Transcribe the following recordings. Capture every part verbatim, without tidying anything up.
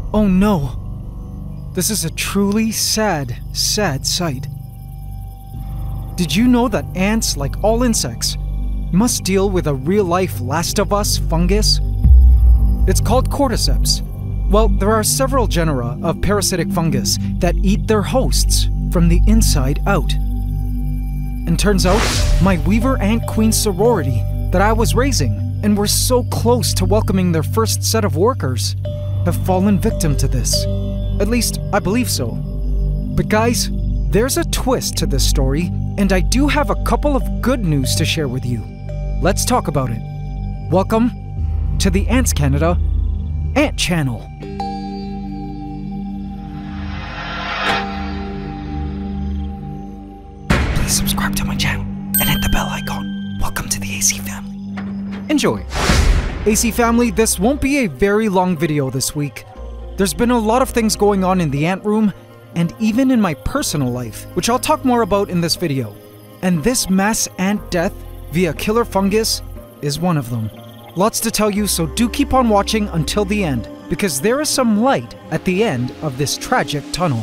Oh no. This is a truly sad, sad sight. Did you know that ants, like all insects, must deal with a real-life Last of Us fungus? It's called Cordyceps. Well, there are several genera of parasitic fungus that eat their hosts from the inside out. And turns out, my weaver ant queen sorority that I was raising and were so close to welcoming their first set of workers have fallen victim to this. At least, I believe so. But guys, there's a twist to this story, and I do have a couple of good news to share with you. Let's talk about it. Welcome to the AntsCanada Ant Channel. Please subscribe to my channel and hit the bell icon. Welcome to the A C family. Enjoy. A C family, this won't be a very long video this week. There's been a lot of things going on in the ant room, and even in my personal life, which I'll talk more about in this video. And this mass ant death via killer fungus is one of them. Lots to tell you, so do keep on watching until the end, because there is some light at the end of this tragic tunnel.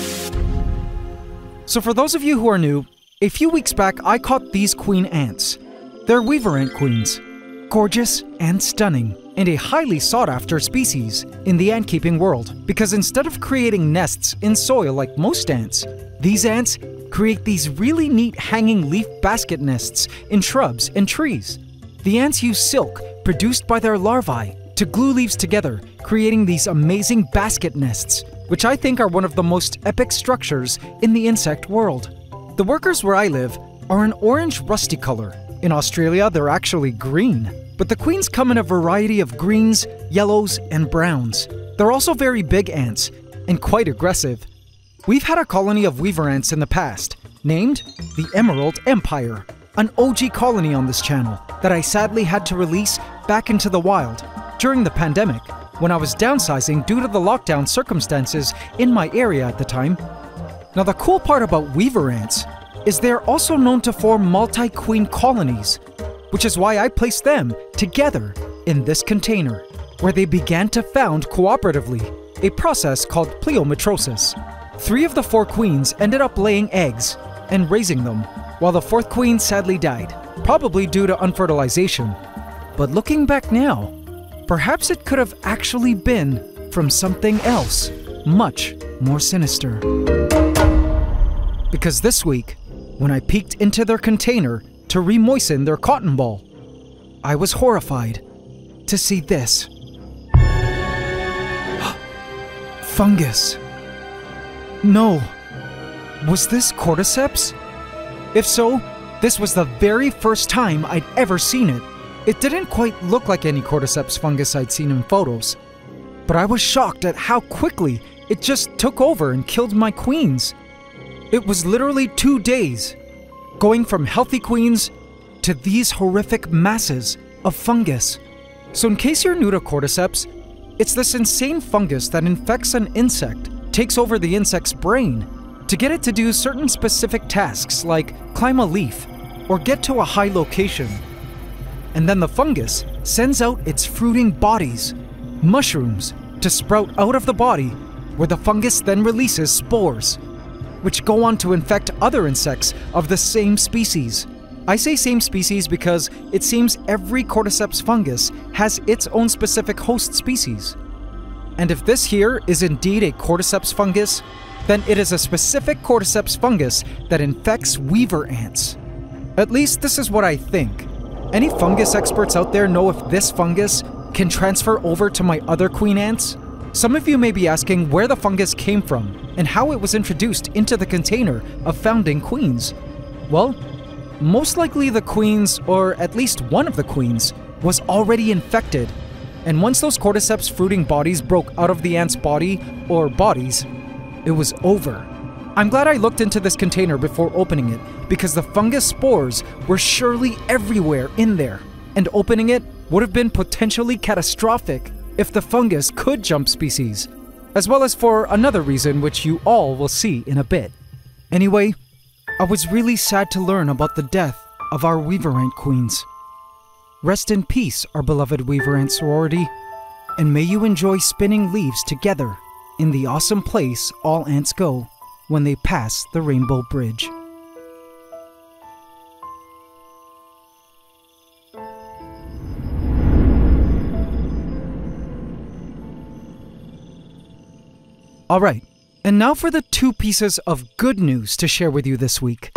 So for those of you who are new, a few weeks back I caught these queen ants. They're weaver ant queens. Gorgeous and stunning, and a highly sought-after species in the ant-keeping world, because instead of creating nests in soil like most ants, these ants create these really neat hanging leaf basket nests in shrubs and trees. The ants use silk produced by their larvae to glue leaves together, creating these amazing basket nests, which I think are one of the most epic structures in the insect world. The workers where I live are an orange rusty color. In Australia, they're actually green. But the queens come in a variety of greens, yellows, and browns. They're also very big ants, and quite aggressive. We've had a colony of weaver ants in the past, named the Emerald Empire, an O G colony on this channel that I sadly had to release back into the wild during the pandemic, when I was downsizing due to the lockdown circumstances in my area at the time. Now the cool part about weaver ants is they're also known to form multi-queen colonies, which is why I placed them together in this container, where they began to found cooperatively, a process called pleometrosis. Three of the four queens ended up laying eggs and raising them, while the fourth queen sadly died, probably due to unfertilization. But looking back now, perhaps it could have actually been from something else, much more sinister. Because this week, when I peeked into their container to re-moisten their cotton ball, I was horrified to see this. Fungus. No. Was this Cordyceps? If so, this was the very first time I'd ever seen it. It didn't quite look like any Cordyceps fungus I'd seen in photos, but I was shocked at how quickly it just took over and killed my queens. It was literally two days, going from healthy queens to these horrific masses of fungus. So in case you're new to Cordyceps, it's this insane fungus that infects an insect, takes over the insect's brain, to get it to do certain specific tasks like climb a leaf or get to a high location. And then the fungus sends out its fruiting bodies, mushrooms, to sprout out of the body, where the fungus then releases spores, which go on to infect other insects of the same species. I say same species because it seems every Cordyceps fungus has its own specific host species. And if this here is indeed a Cordyceps fungus, then it is a specific Cordyceps fungus that infects weaver ants. At least this is what I think. Any fungus experts out there know if this fungus can transfer over to my other queen ants? Some of you may be asking where the fungus came from and how it was introduced into the container of founding queens. Well, most likely the queens, or at least one of the queens, was already infected. And once those Cordyceps fruiting bodies broke out of the ant's body, or bodies, it was over. I'm glad I looked into this container before opening it, because the fungus spores were surely everywhere in there, and opening it would have been potentially catastrophic if the fungus could jump species, as well as for another reason which you all will see in a bit. Anyway, I was really sad to learn about the death of our weaver ant queens. Rest in peace, our beloved weaver ant sorority. and may you enjoy spinning leaves together in the awesome place all ants go when they pass the Rainbow Bridge. Alright, and now for the two pieces of good news to share with you this week.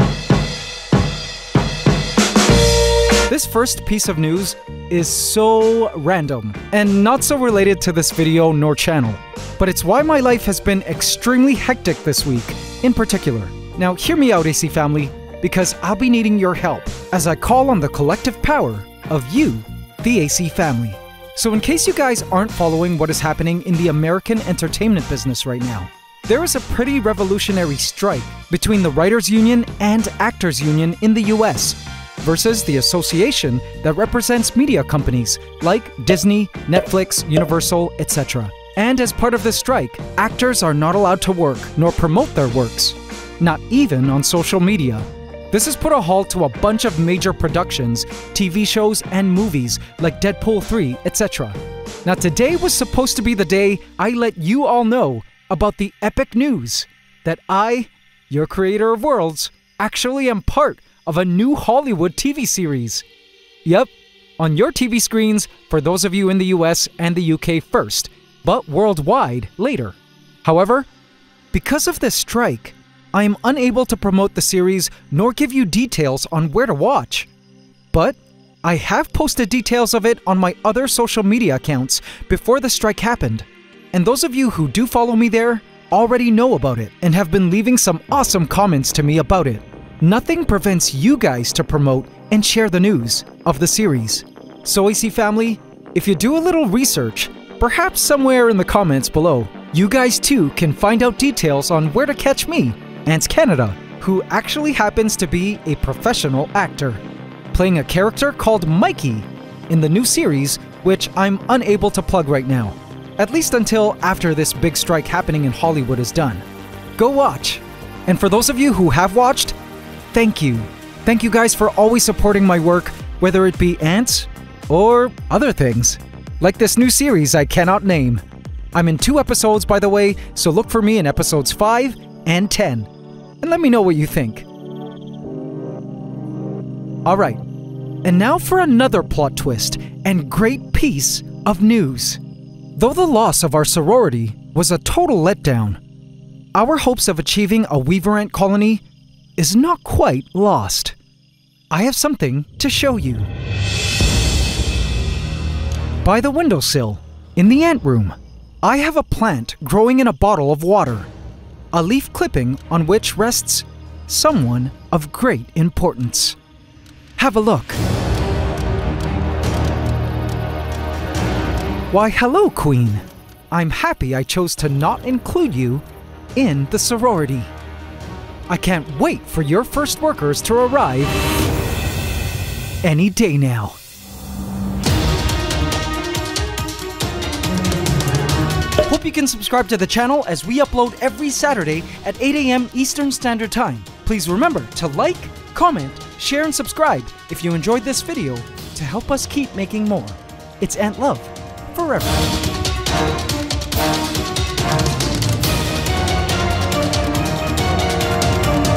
This first piece of news is so random, and not so related to this video nor channel, but it's why my life has been extremely hectic this week, in particular. Now hear me out, A C family, because I'll be needing your help as I call on the collective power of you, the A C family. So in case you guys aren't following what is happening in the American entertainment business right now, there is a pretty revolutionary strike between the Writers Union and Actors Union in the U S versus the association that represents media companies like Disney, Netflix, Universal, et cetera. And as part of this strike, actors are not allowed to work nor promote their works, not even on social media. This has put a halt to a bunch of major productions, T V shows, and movies like Deadpool three, et cetera. Now today was supposed to be the day I let you all know about the epic news that I, your creator of worlds, actually am part of a new Hollywood T V series. Yep, on your T V screens for those of you in the U S and the U K first, but worldwide later. However, because of this strike, I am unable to promote the series nor give you details on where to watch. But I have posted details of it on my other social media accounts before the strike happened. And those of you who do follow me there already know about it and have been leaving some awesome comments to me about it. Nothing prevents you guys to promote and share the news of the series. So A C family, if you do a little research, perhaps somewhere in the comments below, you guys too can find out details on where to catch me, AntsCanada, who actually happens to be a professional actor, playing a character called Mikey in the new series, which I'm unable to plug right now, at least until after this big strike happening in Hollywood is done. Go watch! And for those of you who have watched, thank you. Thank you guys for always supporting my work, whether it be ants or other things, like this new series I cannot name. I'm in two episodes, by the way, so look for me in episodes five and ten. And let me know what you think. Alright, and now for another plot twist and great piece of news. Though the loss of our sorority was a total letdown, our hopes of achieving a weaver ant colony is not quite lost. I have something to show you. By the windowsill, in the ant room, I have a plant growing in a bottle of water. A leaf clipping on which rests someone of great importance. Have a look. Why, hello, Queen. I'm happy I chose to not include you in the sorority. I can't wait for your first workers to arrive any day now. Hope you can subscribe to the channel as we upload every Saturday at eight A M Eastern Standard Time. Please remember to like, comment, share, and subscribe if you enjoyed this video to help us keep making more. It's Ant Love forever.